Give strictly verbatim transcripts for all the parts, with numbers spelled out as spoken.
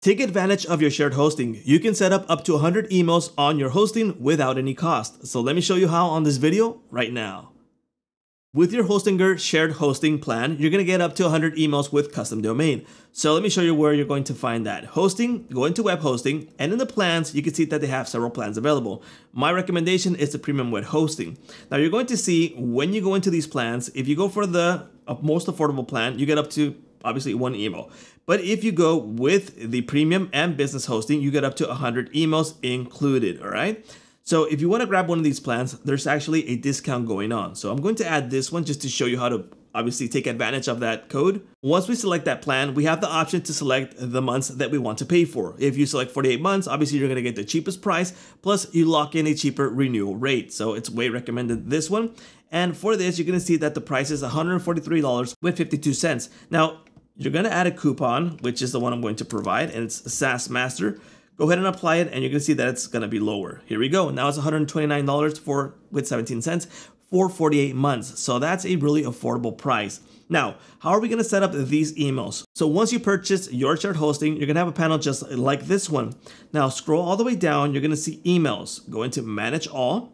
Take advantage of your shared hosting. You can set up up to one hundred emails on your hosting without any cost. So let me show you how on this video right now. With your Hostinger shared hosting plan, you're gonna get up to one hundred emails with custom domain. So let me show you where you're going to find that. Hosting, go into web hosting, and in the plans, you can see that they have several plans available. My recommendation is the premium web hosting. Now you're going to see when you go into these plans, if you go for the most affordable plan, you get up to obviously one email. But if you go with the premium and business hosting, you get up to one hundred emails included, all right? So if you want to grab one of these plans, there's actually a discount going on. So I'm going to add this one just to show you how to obviously take advantage of that code. Once we select that plan, we have the option to select the months that we want to pay for. If you select forty-eight months, obviously you're going to get the cheapest price, plus you lock in a cheaper renewal rate. So it's way recommended this one. And for this, you're going to see that the price is one hundred forty-three dollars and fifty-two cents. Now, you're going to add a coupon, which is the one I'm going to provide, and it's SaaS Master. Go ahead and apply it, and you're going to see that it's going to be lower. Here we go. Now it's one hundred twenty-nine dollars for with seventeen cents for forty-eight months. So that's a really affordable price. Now, how are we going to set up these emails? So once you purchase your shared hosting, you're going to have a panel just like this one. Now scroll all the way down. You're going to see emails. Go into Manage All.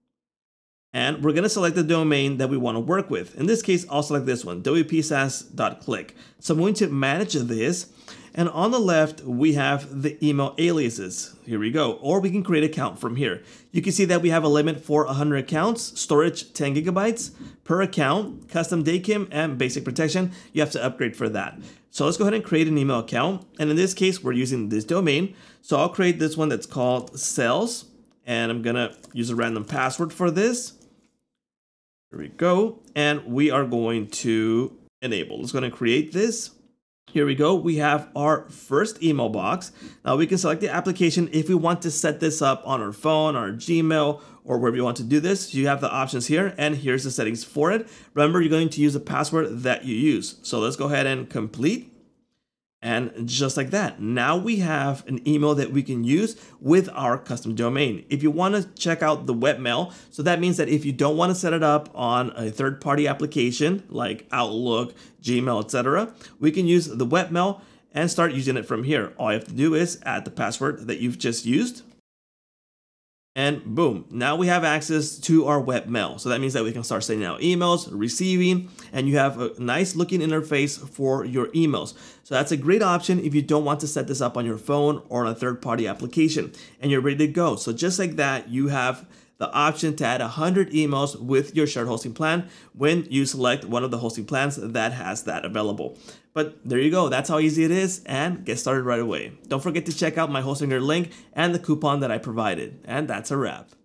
And we're going to select the domain that we want to work with. In this case, I'll select this one, w p saas dot click. So I'm going to manage this. And on the left, we have the email aliases. Here we go. Or we can create an account from here. You can see that we have a limit for one hundred accounts, storage ten gigabytes per account, custom D K I M, and basic protection. You have to upgrade for that. So let's go ahead and create an email account. And in this case, we're using this domain. So I'll create this one that's called sales. And I'm going to use a random password for this. Here we go. And we are going to enable. Let's go and create this. Here we go. We have our first email box. Now we can select the application if we want to set this up on our phone, our Gmail, or wherever you want to do this. You have the options here, and here's the settings for it. Remember, you're going to use the password that you use. So let's go ahead and complete. And just like that, now we have an email that we can use with our custom domain. If you want to check out the Webmail, so that means that if you don't want to set it up on a third-party application like Outlook, Gmail, et cetera, we can use the Webmail and start using it from here. All you have to do is add the password that you've just used. And boom, now we have access to our webmail. So that means that we can start sending out emails, receiving, and you have a nice looking interface for your emails. So that's a great option if you don't want to set this up on your phone or on a third-party application, and you're ready to go. So just like that, you have the option to add one hundred emails with your shared hosting plan when you select one of the hosting plans that has that available. But there you go. That's how easy it is, and get started right away. Don't forget to check out my Hostinger link and the coupon that I provided. And that's a wrap.